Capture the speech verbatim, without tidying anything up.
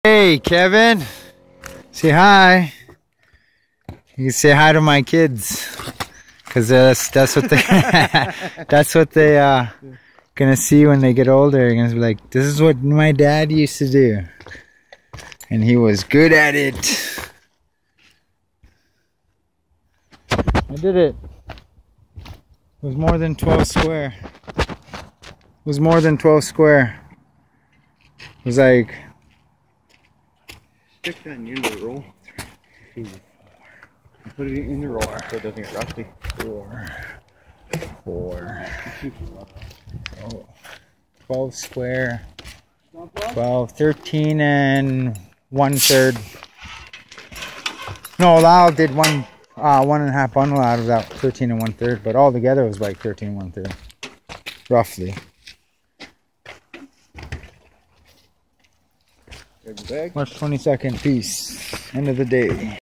Hey, Kevin. Say hi. You can say hi to my kids, cause that's that's what they that's what they uh gonna see when they get older. They're gonna be like, "This is what my dad used to do, and he was good at it." I did it. It was more than twelve square. It was more than twelve square. It was like. Stick that near the roll. Three, four. Put it in the roll so it doesn't get rusty. Four. Four. Oh. twelve square. twelve, thirteen and one third. No, Lyle did one, uh, one and a half bundle out of that thirteen and one third, but all together it was like thirteen and one third. Roughly. March twenty-second, peace. End of the day.